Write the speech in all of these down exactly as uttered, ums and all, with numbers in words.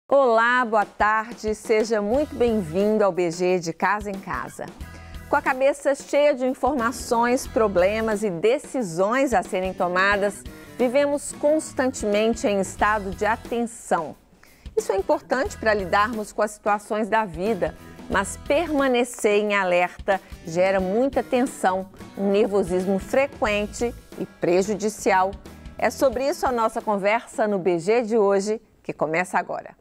Olá, boa tarde, seja muito bem-vindo ao B G de Casa em Casa. Com a cabeça cheia de informações, problemas e decisões a serem tomadas, vivemos constantemente em estado de atenção. Isso é importante para lidarmos com as situações da vida, mas permanecer em alerta gera muita tensão, um nervosismo frequente e prejudicial. É sobre isso a nossa conversa no B G de hoje, que começa agora.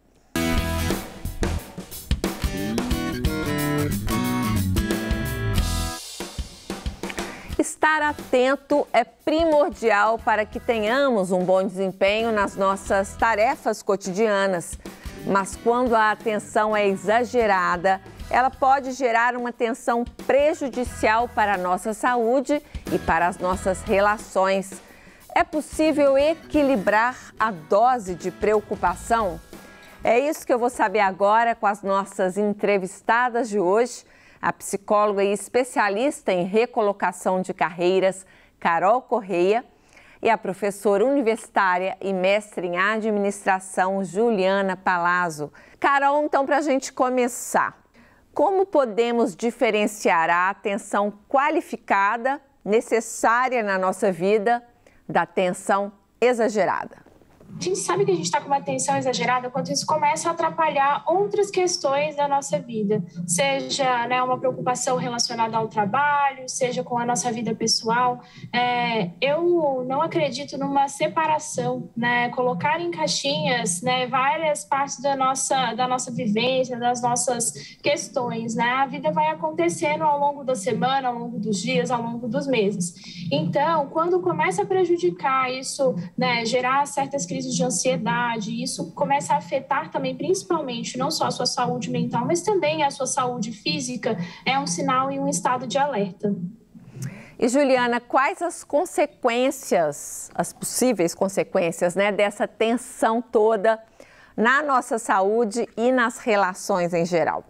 Estar atento é primordial para que tenhamos um bom desempenho nas nossas tarefas cotidianas. Mas quando a atenção é exagerada, ela pode gerar uma tensão prejudicial para a nossa saúde e para as nossas relações. É possível equilibrar a dose de preocupação? É isso que eu vou saber agora com as nossas entrevistadas de hoje. A psicóloga e especialista em recolocação de carreiras, Carol Correia, e a professora universitária e mestre em administração, Juliana Palazzo. Carol, então, para a gente começar, como podemos diferenciar a atenção qualificada necessária na nossa vida da atenção exagerada? A gente sabe que a gente está com uma atenção exagerada quando isso começa a atrapalhar outras questões da nossa vida, seja, né, uma preocupação relacionada ao trabalho, seja com a nossa vida pessoal. É, eu não acredito numa separação, né, colocar em caixinhas, né, várias partes da nossa, da nossa vivência, das nossas questões. Né? A vida vai acontecendo ao longo da semana, ao longo dos dias, ao longo dos meses. Então, quando começa a prejudicar isso, né, gerar certas crises de ansiedade, isso começa a afetar também, principalmente, não só a sua saúde mental, mas também a sua saúde física, é um sinal e um estado de alerta. E, Juliana, quais as consequências, as possíveis consequências, né, dessa tensão toda na nossa saúde e nas relações em geral?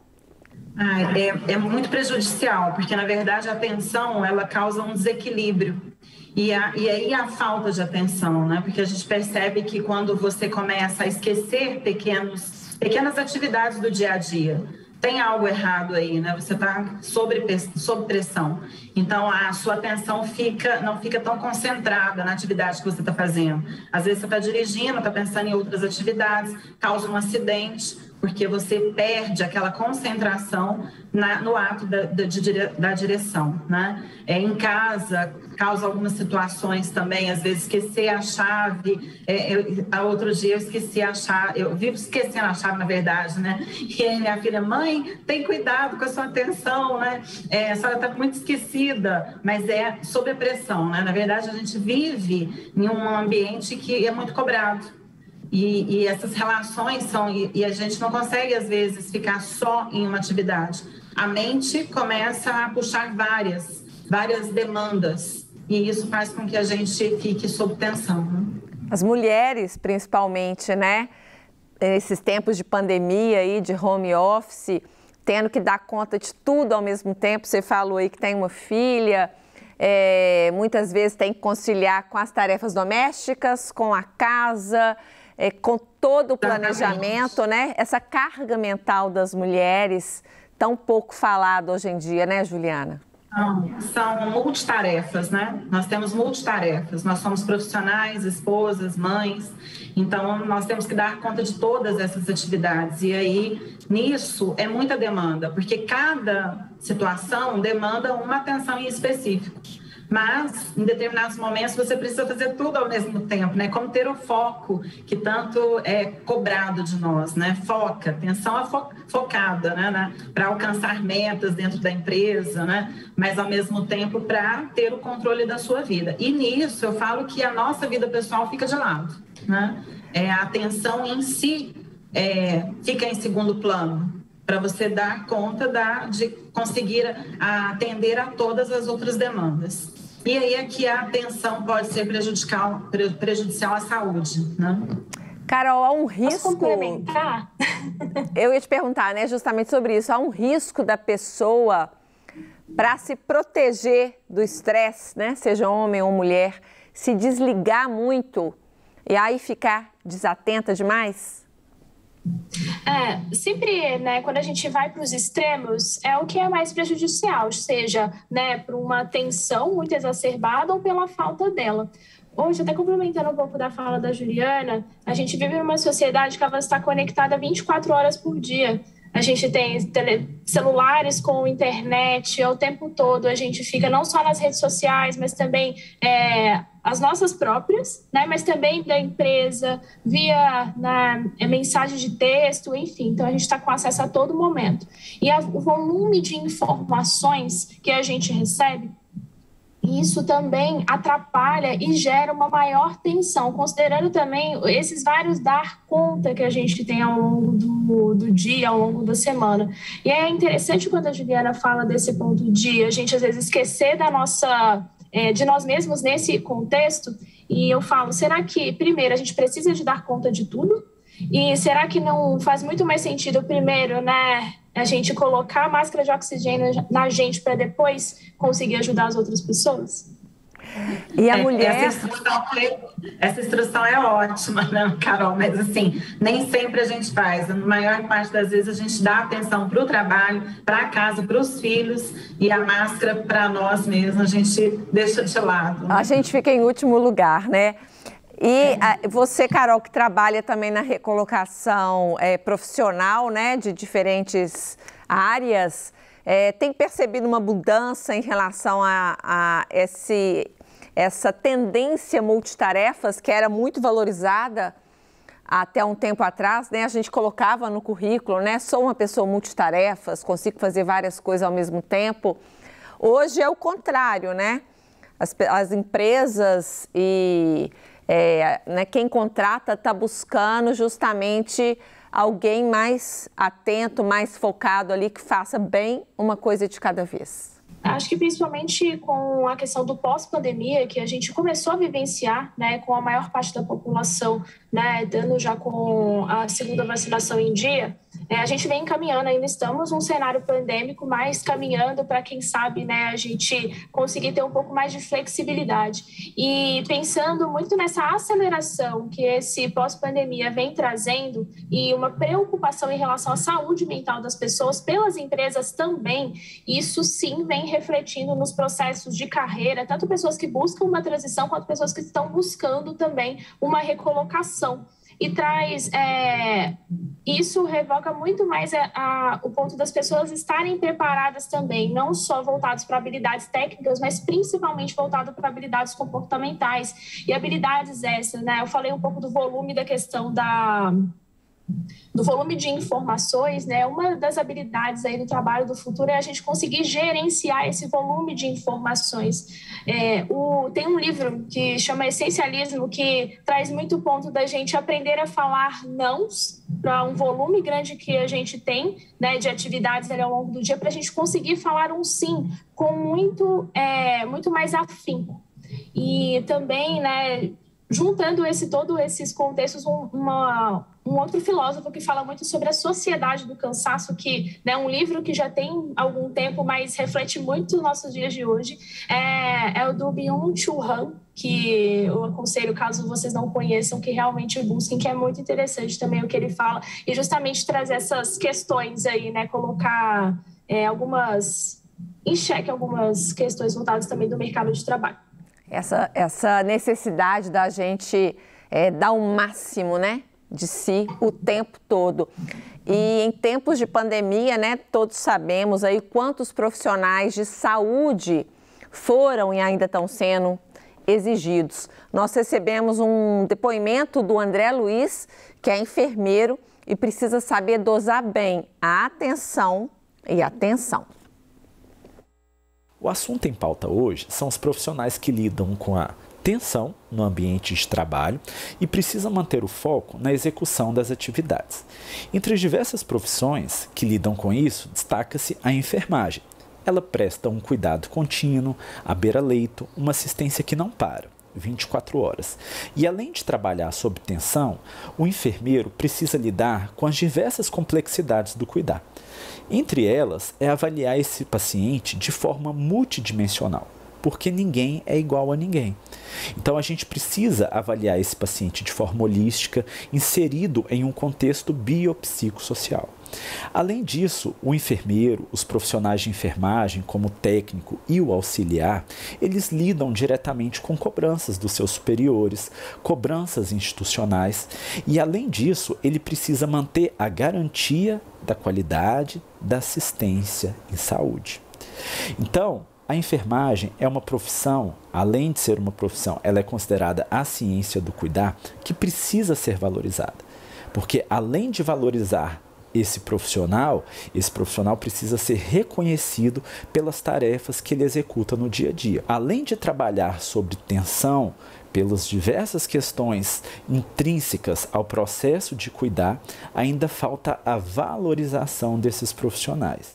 Ah, é, é muito prejudicial, porque, na verdade, a tensão, ela causa um desequilíbrio. E, a, e aí a falta de atenção, né? Porque a gente percebe que quando você começa a esquecer pequenos, pequenas atividades do dia a dia, tem algo errado aí, né? Você está sob, sob pressão. Então, a sua atenção fica, não fica tão concentrada na atividade que você está fazendo. Às vezes você está dirigindo, está pensando em outras atividades, causa um acidente, porque você perde aquela concentração na, no ato da, da, de, da direção, né? É, em casa, causa algumas situações também, às vezes esquecer a chave. É, eu, a outro dia eu esqueci a chave, eu vivo esquecendo a chave, na verdade, né? E aí minha filha, mãe, tem cuidado com a sua atenção, né? É, a senhora está muito esquecida, mas é sob a pressão, né? Na verdade, a gente vive em um ambiente que é muito cobrado. E, e essas relações são, e, e a gente não consegue, às vezes, ficar só em uma atividade. A mente começa a puxar várias, várias demandas, e isso faz com que a gente fique sob tensão. Né? As mulheres, principalmente, né? Esses tempos de pandemia e de home office, tendo que dar conta de tudo ao mesmo tempo. Você falou aí que tem uma filha, é, muitas vezes tem que conciliar com as tarefas domésticas, com a casa... É, com todo o planejamento, né? Essa carga mental das mulheres, tão pouco falada hoje em dia, né, Juliana? São, são multitarefas, né? Nós temos multitarefas, nós somos profissionais, esposas, mães, então nós temos que dar conta de todas essas atividades. E aí, nisso, é muita demanda, porque cada situação demanda uma atenção em específico. Mas, em determinados momentos, você precisa fazer tudo ao mesmo tempo, né? Como ter o foco que tanto é cobrado de nós, né? Foca, atenção fo focada, né? Para alcançar metas dentro da empresa, né? Mas, ao mesmo tempo, para ter o controle da sua vida. E nisso, eu falo que a nossa vida pessoal fica de lado, né? É, a atenção em si é, fica em segundo plano, para você dar conta da, de conseguir atender a todas as outras demandas. E aí é que a atenção pode ser prejudicial, prejudicial à saúde, né? Carol, há um risco... Posso complementar? Eu ia te perguntar, né, justamente sobre isso. Há um risco da pessoa, para se proteger do estresse, né, seja homem ou mulher, se desligar muito e aí ficar desatenta demais? É, sempre, né, quando a gente vai para os extremos, é o que é mais prejudicial, seja, né, por uma tensão muito exacerbada ou pela falta dela. Hoje, até complementando um pouco da fala da Juliana, a gente vive numa sociedade que ela está conectada vinte e quatro horas por dia. A gente tem tele, celulares com internet o tempo todo, a gente fica não só nas redes sociais, mas também é, as nossas próprias, né, mas também da empresa, via na, é, mensagem de texto, enfim. Então, a gente está com acesso a todo momento. E a, o volume de informações que a gente recebe, isso também atrapalha e gera uma maior tensão, considerando também esses vários dar conta que a gente tem ao longo do, do dia, ao longo da semana. E é interessante quando a Juliana fala desse ponto de a gente, às vezes, esquecer da nossa, é, de nós mesmos nesse contexto. E eu falo, será que, primeiro, a gente precisa de dar conta de tudo? E será que não faz muito mais sentido, primeiro, né, a gente colocar a máscara de oxigênio na gente para depois conseguir ajudar as outras pessoas? E a é, mulher... Essa instrução, essa instrução é ótima, né, Carol? Mas, assim, nem sempre a gente faz. Na maior parte das vezes a gente dá atenção para o trabalho, para casa, para os filhos, e a máscara para nós mesmos a gente deixa de lado. Né? A gente fica em último lugar, né? E a, você, Carol, que trabalha também na recolocação é, profissional, né, de diferentes áreas, é, tem percebido uma mudança em relação a, a esse, essa tendência multitarefas que era muito valorizada até um tempo atrás, né? A gente colocava no currículo, né? Sou uma pessoa multitarefas, consigo fazer várias coisas ao mesmo tempo. Hoje é o contrário, né? As, as empresas e... É, né, quem contrata está buscando justamente alguém mais atento, mais focado ali, que faça bem uma coisa de cada vez. Acho que principalmente com a questão do pós-pandemia, que a gente começou a vivenciar, né, com a maior parte da população, né, dando já com a segunda vacinação em dia, é, a gente vem caminhando, ainda estamos num cenário pandêmico, mas caminhando para, quem sabe, né, a gente conseguir ter um pouco mais de flexibilidade. E pensando muito nessa aceleração que esse pós-pandemia vem trazendo e uma preocupação em relação à saúde mental das pessoas pelas empresas também, isso sim vem refletindo nos processos de carreira, tanto pessoas que buscam uma transição quanto pessoas que estão buscando também uma recolocação. E traz, é, isso revoca muito mais a, a, o ponto das pessoas estarem preparadas também, não só voltadas para habilidades técnicas, mas principalmente voltadas para habilidades comportamentais. E habilidades essas, né? Eu falei um pouco do volume da questão da... do volume de informações, né? Uma das habilidades aí do trabalho do futuro é a gente conseguir gerenciar esse volume de informações. É, o, tem um livro que chama Essencialismo, que traz muito o ponto da gente aprender a falar nãos para um volume grande que a gente tem, né, de atividades ali ao longo do dia, para a gente conseguir falar um sim com muito, é, muito mais afinco. E também, né, juntando esse, todos esses contextos, um, uma... um outro filósofo que fala muito sobre a sociedade do cansaço, que é, né, um livro que já tem algum tempo, mas reflete muito os nossos dias de hoje, é, é o do Byung-Chul Han, que eu aconselho, caso vocês não conheçam, que realmente busquem, que é muito interessante também o que ele fala, e justamente trazer essas questões aí, né, colocar é, algumas, em xeque algumas questões voltadas também do mercado de trabalho. Essa, essa necessidade da gente é, dar o máximo, né, de si o tempo todo. E em tempos de pandemia, né, todos sabemos aí quantos profissionais de saúde foram e ainda estão sendo exigidos. Nós recebemos um depoimento do André Luiz, que é enfermeiro e precisa saber dosar bem a atenção e a atenção. O assunto em pauta hoje são os profissionais que lidam com a tensão no ambiente de trabalho e precisam manter o foco na execução das atividades. Entre as diversas profissões que lidam com isso, destaca-se a enfermagem. Ela presta um cuidado contínuo, à beira-leito, uma assistência que não para, vinte e quatro horas. E além de trabalhar sob tensão, o enfermeiro precisa lidar com as diversas complexidades do cuidar. Entre elas, é avaliar esse paciente de forma multidimensional, porque ninguém é igual a ninguém. Então a gente precisa avaliar esse paciente de forma holística, inserido em um contexto biopsicossocial. Além disso, o enfermeiro, os profissionais de enfermagem, como o técnico e o auxiliar, eles lidam diretamente com cobranças dos seus superiores, cobranças institucionais, e além disso, ele precisa manter a garantia da qualidade da assistência em saúde. Então, a enfermagem é uma profissão, além de ser uma profissão, ela é considerada a ciência do cuidar, que precisa ser valorizada. Porque além de valorizar esse profissional, esse profissional precisa ser reconhecido pelas tarefas que ele executa no dia a dia. Além de trabalhar sobre tensão, pelas diversas questões intrínsecas ao processo de cuidar, ainda falta a valorização desses profissionais.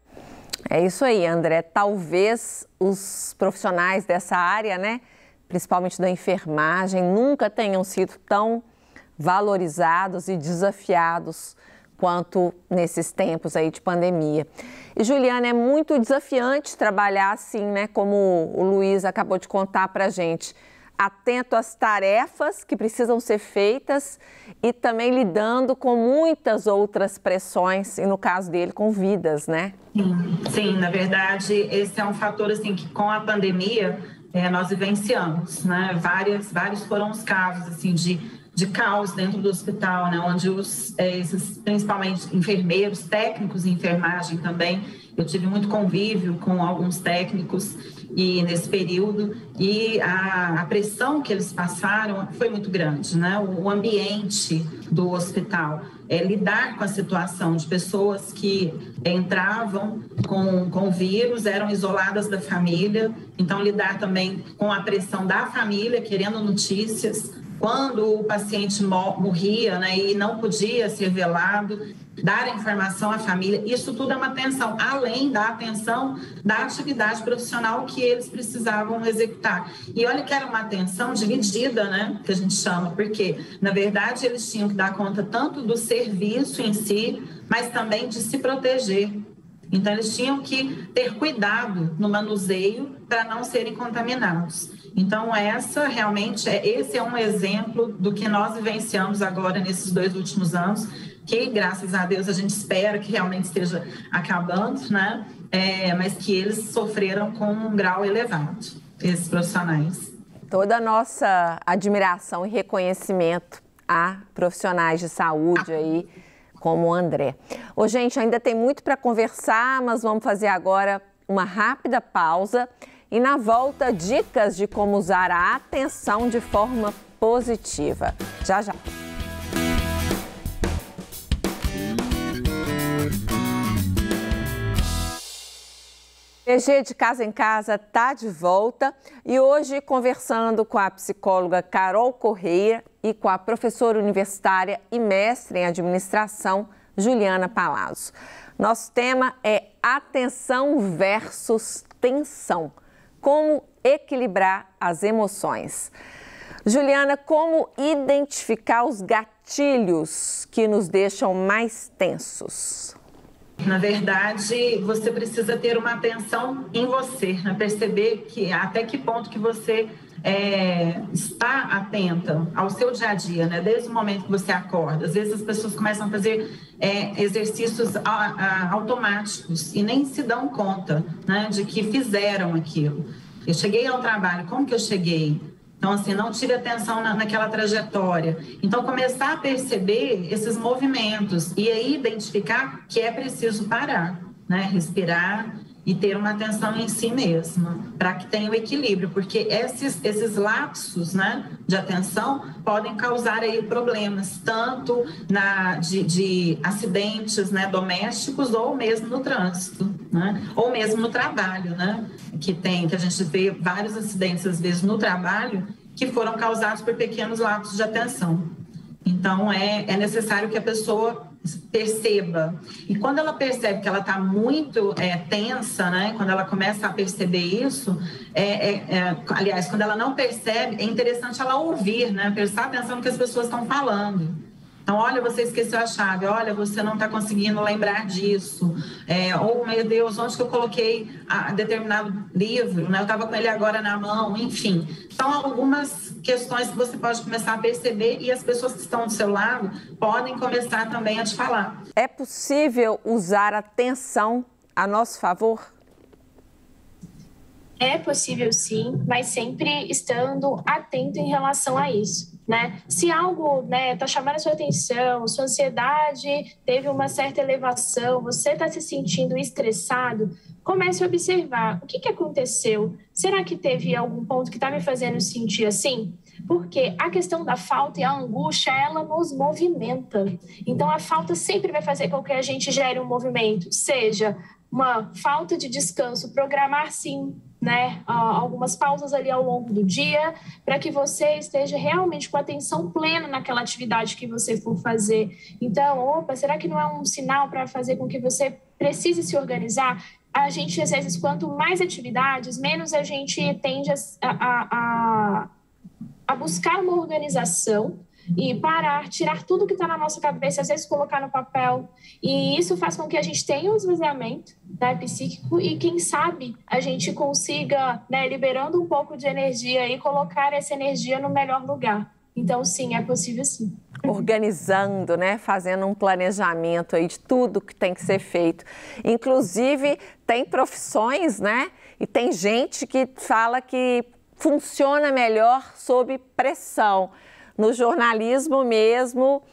É isso aí, André. Talvez os profissionais dessa área, né, principalmente da enfermagem, nunca tenham sido tão valorizados e desafiados quanto nesses tempos aí de pandemia. E, Juliana, é muito desafiante trabalhar assim, né, como o Luiz acabou de contar pra gente, atento às tarefas que precisam ser feitas e também lidando com muitas outras pressões, e no caso dele, com vidas, né? Sim, sim, na verdade, esse é um fator assim que com a pandemia é, nós vivenciamos, né? Várias, vários foram os casos assim de de caos dentro do hospital, né, onde os, esses, principalmente enfermeiros, técnicos em enfermagem também, eu tive muito convívio com alguns técnicos e nesse período, e a, a pressão que eles passaram foi muito grande, né, o, o ambiente do hospital, é, lidar com a situação de pessoas que entravam com, com vírus, eram isoladas da família, então lidar também com a pressão da família, querendo notícias, quando o paciente morria, né, e não podia ser velado, dar a informação à família, isso tudo é uma tensão, além da atenção da atividade profissional que eles precisavam executar. E olha que era uma atenção dividida, né, que a gente chama, porque, na verdade, eles tinham que dar conta tanto do serviço em si, mas também de se proteger. Então, eles tinham que ter cuidado no manuseio para não serem contaminados. Então, essa realmente, é, esse é um exemplo do que nós vivenciamos agora nesses dois últimos anos, que, graças a Deus, a gente espera que realmente esteja acabando, né? É, mas que eles sofreram com um grau elevado, esses profissionais. Toda a nossa admiração e reconhecimento a profissionais de saúde aí, como o André. Ô, gente, ainda tem muito para conversar, mas vamos fazer agora uma rápida pausa. E na volta, dicas de como usar a atenção de forma positiva. Já, já. P G de Casa em Casa está de volta e hoje conversando com a psicóloga Carol Correia e com a professora universitária e mestre em administração Juliana Palazzo. Nosso tema é atenção versus tensão. Como equilibrar as emoções. Juliana, como identificar os gatilhos que nos deixam mais tensos? Na verdade, você precisa ter uma atenção em você, né? Perceber que, até que ponto que você é, está atenta ao seu dia a dia, né? Desde o momento que você acorda. Às vezes as pessoas começam a fazer é, exercícios a, a, automáticos e nem se dão conta, né, de que fizeram aquilo. Eu cheguei ao trabalho, como que eu cheguei? Então, assim, não tive atenção na, naquela trajetória. Então, começar a perceber esses movimentos e aí identificar que é preciso parar, né? Respirar e ter uma atenção em si mesma, para que tenha o equilíbrio, porque esses, esses lapsos, né, de atenção podem causar aí problemas, tanto na, de, de acidentes, né, domésticos ou mesmo no trânsito, né, ou mesmo no trabalho, né, que, tem, que a gente vê vários acidentes, às vezes, no trabalho, que foram causados por pequenos lapsos de atenção. Então, é, é necessário que a pessoa perceba. E quando ela percebe que ela está muito é, tensa, né? Quando ela começa a perceber isso, é, é, é, aliás, quando ela não percebe, é interessante ela ouvir, né? Prestar atenção no que as pessoas estão falando. Então, Então, olha, você esqueceu a chave, olha, você não está conseguindo lembrar disso, é, ou, meu Deus, onde que eu coloquei a, a determinado livro, né? Eu estava com ele agora na mão, enfim. São algumas questões que você pode começar a perceber e as pessoas que estão do seu lado podem começar também a te falar. É possível usar a atenção a nosso favor? É possível sim, mas sempre estando atento em relação a isso, né? Se algo, né, tá chamando a sua atenção, sua ansiedade teve uma certa elevação, você está se sentindo estressado, comece a observar o que, que aconteceu. Será que teve algum ponto que está me fazendo sentir assim? Porque a questão da falta e a angústia, ela nos movimenta. Então, a falta sempre vai fazer com que a gente gere um movimento, seja uma falta de descanso, programar sim, né, algumas pausas ali ao longo do dia, para que você esteja realmente com atenção plena naquela atividade que você for fazer. Então, opa, será que não é um sinal para fazer com que você precise se organizar? A gente, às vezes, quanto mais atividades, menos a gente tende a, a, a, a buscar uma organização e parar, tirar tudo que está na nossa cabeça, às vezes colocar no papel. E isso faz com que a gente tenha um esvaziamento, né, psíquico e, quem sabe, a gente consiga, né, liberando um pouco de energia e colocar essa energia no melhor lugar. Então, sim, é possível sim. Organizando, né, fazendo um planejamento aí de tudo que tem que ser feito. Inclusive, tem profissões, né, e tem gente que fala que funciona melhor sob pressão. No jornalismo mesmo,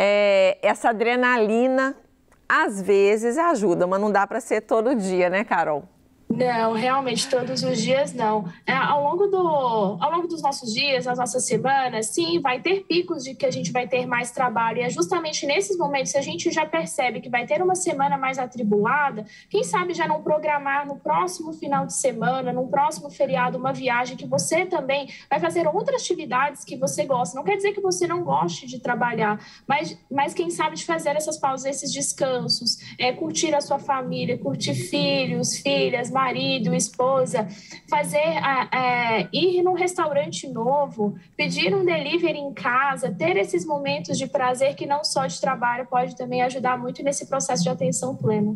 é, essa adrenalina às vezes ajuda, mas não dá para ser todo dia, né, Carol? Não, realmente, todos os dias não. É, ao, longo do, ao longo dos nossos dias, das nossas semanas, sim, vai ter picos de que a gente vai ter mais trabalho. E é justamente nesses momentos, se a gente já percebe que vai ter uma semana mais atribulada, quem sabe já não programar no próximo final de semana, no próximo feriado, uma viagem que você também vai fazer outras atividades que você gosta. Não quer dizer que você não goste de trabalhar, mas, mas quem sabe de fazer essas pausas, esses descansos, é, curtir a sua família, curtir filhos, filhas, marido, esposa, fazer, é, ir num restaurante novo, pedir um delivery em casa, ter esses momentos de prazer que não só de trabalho pode também ajudar muito nesse processo de atenção plena.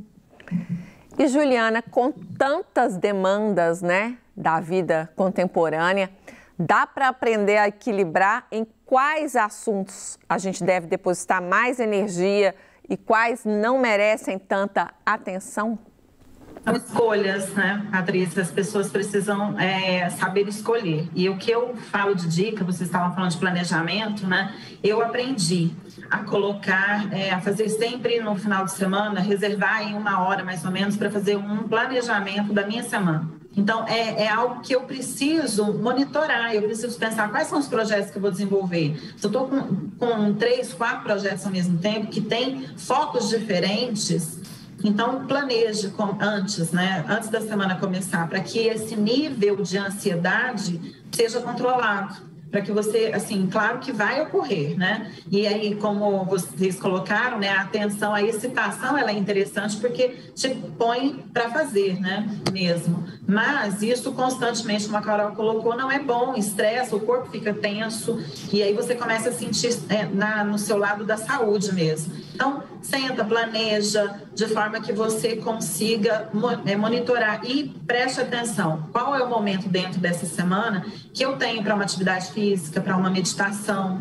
E Juliana, com tantas demandas, né, da vida contemporânea, dá para aprender a equilibrar em quais assuntos a gente deve depositar mais energia e quais não merecem tanta atenção? São escolhas, né, Patrícia? As pessoas precisam é, saber escolher. E o que eu falo de dica, vocês estavam falando de planejamento, né? Eu aprendi a colocar, é, a fazer sempre no final de semana, reservar em uma hora mais ou menos para fazer um planejamento da minha semana. Então, é, é algo que eu preciso monitorar, eu preciso pensar quais são os projetos que eu vou desenvolver. Se eu estou com, com três, quatro projetos ao mesmo tempo, que têm focos diferentes, então planeje com, antes, né, antes da semana começar, para que esse nível de ansiedade seja controlado. Para que você, assim, claro que vai ocorrer, né? E aí, como vocês colocaram, né, a atenção, a excitação, ela é interessante porque te põe para fazer, né, mesmo. Mas isso constantemente, como a Carol colocou, não é bom, estressa, o corpo fica tenso e aí você começa a sentir é, na, no seu lado da saúde mesmo. Então, senta, planeja, de forma que você consiga monitorar e preste atenção. Qual é o momento dentro dessa semana que eu tenho para uma atividade física, para uma meditação,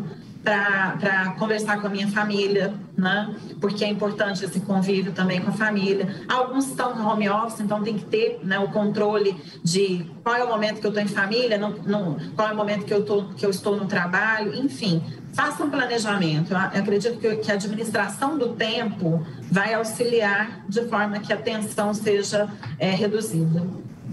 para conversar com a minha família, né? Porque é importante esse convívio também com a família. Alguns estão no home office, então tem que ter, né, o controle de qual é o momento que eu estou em família, não, não, qual é o momento que eu, tô, que eu estou no trabalho, enfim. Faça um planejamento. Eu acredito que, que a administração do tempo vai auxiliar de forma que a tensão seja é, reduzida.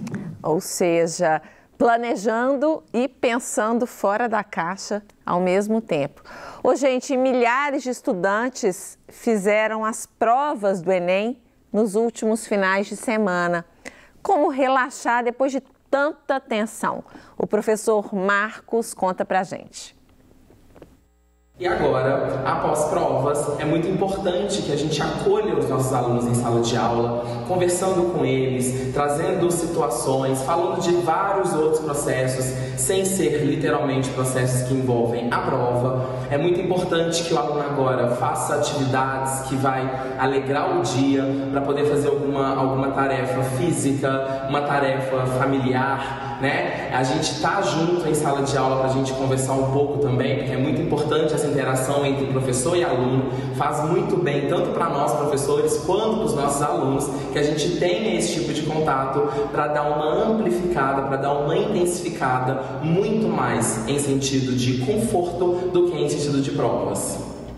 Ou seja, planejando e pensando fora da caixa ao mesmo tempo. Ô, gente, milhares de estudantes fizeram as provas do Enem nos últimos finais de semana. Como relaxar depois de tanta tensão? O professor Marcos conta pra gente. E agora, após provas, é muito importante que a gente acolha os nossos alunos em sala de aula, conversando com eles, trazendo situações, falando de vários outros processos, sem ser literalmente processos que envolvem a prova. É muito importante que o aluno agora faça atividades que vai alegrar o dia, para poder fazer alguma, alguma tarefa física, uma tarefa familiar, né? A gente tá junto em sala de aula para a gente conversar um pouco também, porque é muito importante essa interação entre professor e aluno, faz muito bem tanto para nós professores quanto para os nossos alunos, que a gente tenha esse tipo de contato para dar uma amplificada, para dar uma intensificada muito mais em sentido de conforto do que em sentido de provas.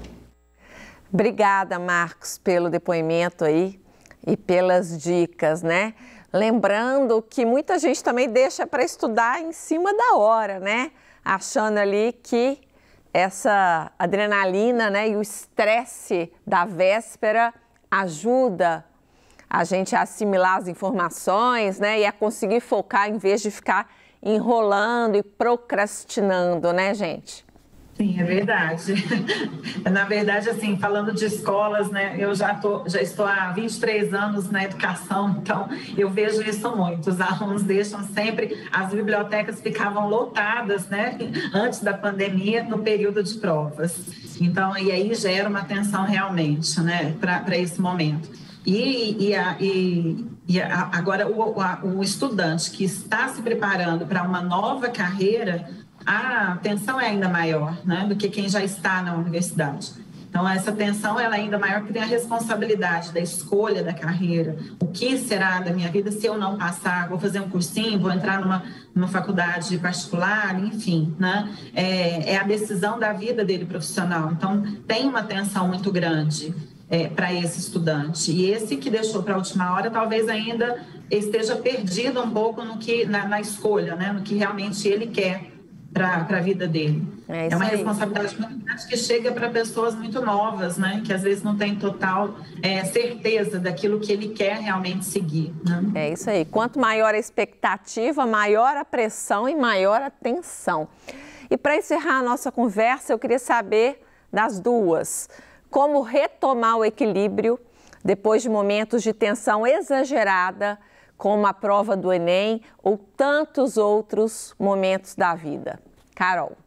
Obrigada, Marcos, pelo depoimento aí e pelas dicas, né? Lembrando que muita gente também deixa para estudar em cima da hora, né? Achando ali que essa adrenalina, né, e o estresse da véspera ajuda a gente a assimilar as informações, né, e a conseguir focar em vez de ficar enrolando e procrastinando, né, gente? Sim, é verdade. Na verdade, assim, falando de escolas, né, eu já, tô, já estou há vinte e três anos na educação, então eu vejo isso muito. Os alunos deixam sempre, as bibliotecas ficavam lotadas, né, antes da pandemia, no período de provas. Então, e aí gera uma tensão realmente, né, para esse momento. E, e, a, e, e a, agora o, a, o estudante que está se preparando para uma nova carreira, a tensão é ainda maior, né, do que quem já está na universidade. Então, essa tensão ela é ainda maior porque tem a responsabilidade da escolha da carreira. O que será da minha vida se eu não passar? Vou fazer um cursinho, vou entrar numa, numa faculdade particular, enfim, né? É, é a decisão da vida dele profissional. Então, tem uma tensão muito grande é, para esse estudante. E esse que deixou para a última hora, talvez ainda esteja perdido um pouco no que, na, na escolha, né, no que realmente ele quer para a vida dele. É, é uma aí. responsabilidade muito grande que chega para pessoas muito novas, né? Que às vezes não tem total é, certeza daquilo que ele quer realmente seguir. Né? É isso aí. Quanto maior a expectativa, maior a pressão e maior a tensão. E para encerrar a nossa conversa, eu queria saber das duas. Como retomar o equilíbrio depois de momentos de tensão exagerada, como a prova do Enem ou tantos outros momentos da vida. Carol.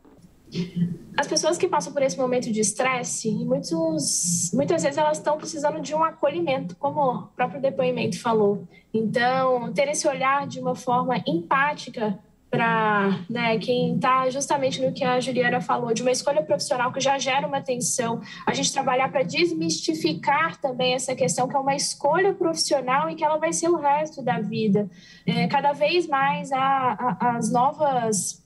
As pessoas que passam por esse momento de estresse, muitos, muitas vezes elas estão precisando de um acolhimento, como o próprio depoimento falou. Então, ter esse olhar de uma forma empática para, né, quem está justamente no que a Juliana falou, de uma escolha profissional que já gera uma tensão, a gente trabalhar para desmistificar também essa questão que é uma escolha profissional e que ela vai ser o resto da vida. É, cada vez mais a, a, as novas...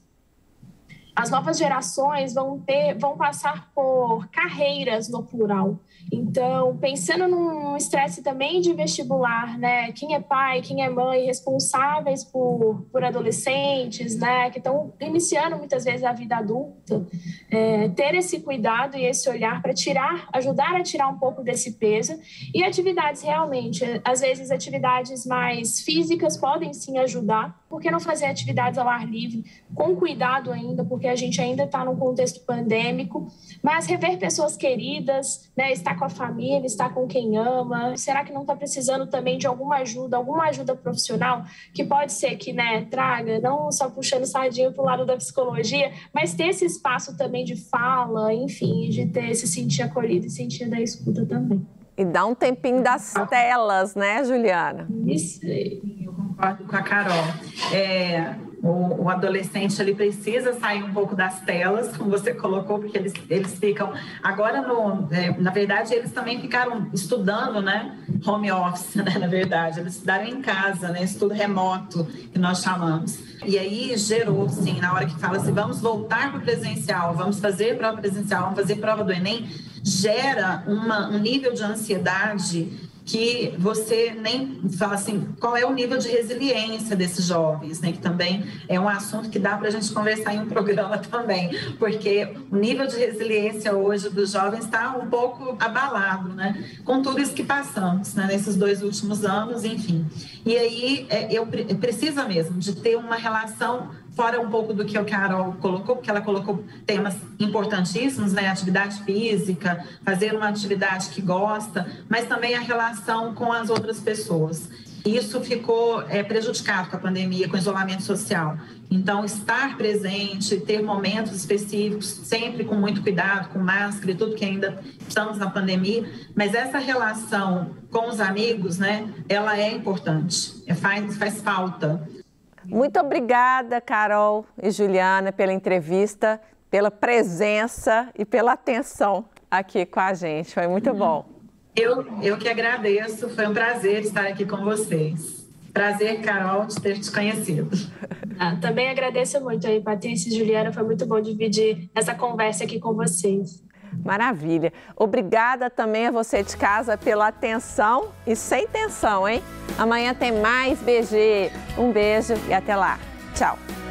As novas gerações vão ter, vão passar por carreiras no plural. Então, pensando num estresse também de vestibular, né? Quem é pai, quem é mãe, responsáveis por, por adolescentes, né? Que estão iniciando muitas vezes a vida adulta, é, ter esse cuidado e esse olhar para tirar, ajudar a tirar um pouco desse peso. E atividades realmente, às vezes atividades mais físicas podem sim ajudar. Por que não fazer atividades ao ar livre, com cuidado ainda, porque a gente ainda está num contexto pandêmico, mas rever pessoas queridas, né, estar com a família, estar com quem ama. Será que não está precisando também de alguma ajuda, alguma ajuda profissional, que pode ser que, né, traga, não só puxando sardinha para o lado da psicologia, mas ter esse espaço também de fala, enfim, de ter, se sentir acolhido e sentir da escuta também. E dá um tempinho das telas, né, Juliana? Isso aí. Eu concordo com a Carol. É, o, o adolescente ele precisa sair um pouco das telas, como você colocou, porque eles, eles ficam... Agora, no, é, na verdade, eles também ficaram estudando, né? Home office, né? Na verdade. Eles estudaram em casa, né? Estudo remoto, que nós chamamos. E aí gerou, sim, na hora que fala assim, vamos voltar para o presencial, vamos fazer prova presencial, vamos fazer prova do Enem, gera uma, um nível de ansiedade que você nem fala assim, qual é o nível de resiliência desses jovens, né? Que também é um assunto que dá para a gente conversar em um programa também, porque o nível de resiliência hoje dos jovens está um pouco abalado, né? Com tudo isso que passamos, né? Nesses dois últimos anos, enfim. E aí, é, eu precisa mesmo de ter uma relação fora um pouco do que a Carol colocou, porque ela colocou temas importantíssimos, né? Atividade física, fazer uma atividade que gosta, mas também a relação com as outras pessoas. Isso ficou é, prejudicado com a pandemia, com o isolamento social. Então, estar presente, ter momentos específicos, sempre com muito cuidado, com máscara e tudo, que ainda estamos na pandemia, mas essa relação com os amigos, né, ela é importante, é, faz, faz falta. Muito obrigada, Carol e Juliana, pela entrevista, pela presença e pela atenção aqui com a gente. Foi muito bom. Eu, eu que agradeço, foi um prazer estar aqui com vocês. Prazer, Carol, de ter te conhecido. Ah, também agradeço muito aí, Patrícia e Juliana, foi muito bom dividir essa conversa aqui com vocês. Maravilha. Obrigada também a você de casa pela atenção e sem tensão, hein? Amanhã tem mais B G. Um beijo e até lá. Tchau.